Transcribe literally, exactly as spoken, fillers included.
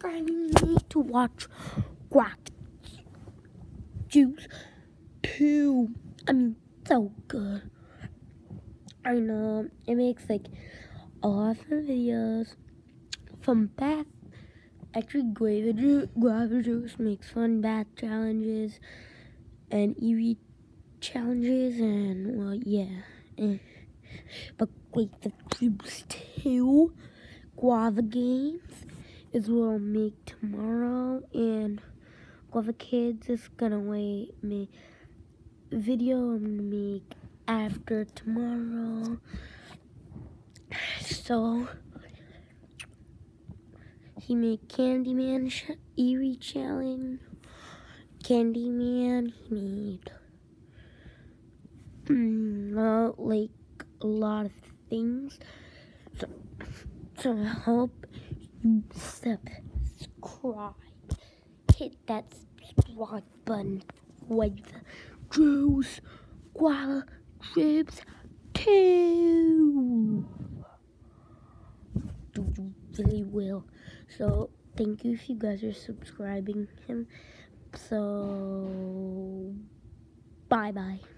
subscribing me to watch Guava Juice two. I mean, so good. I know it makes like a lot of videos from bath. Actually, Guava Juice, Guava Juice makes fun bath challenges and eerie challenges, and well, yeah. Eh. But Guava Juice two Guava games is what I'll make tomorrow, and Guava Kids is gonna wait me video I'm gonna make after tomorrow. So he made Candyman sh eerie challenge. Candyman, he made mm, uh, like a lot of things. So, so I hope you subscribe. Hit that subscribe button with Juice Guava Juice two. You really will. So thank you if you guys are subscribing him. So bye bye.